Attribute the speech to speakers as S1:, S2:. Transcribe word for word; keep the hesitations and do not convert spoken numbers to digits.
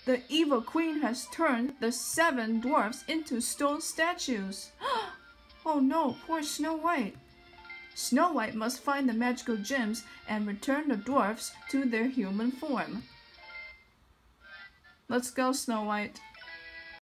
S1: The evil queen has turned the seven dwarfs into stone statues. Oh no, poor Snow White. Snow White must find the magical gems and return the dwarfs to their human form. Let's go, Snow White.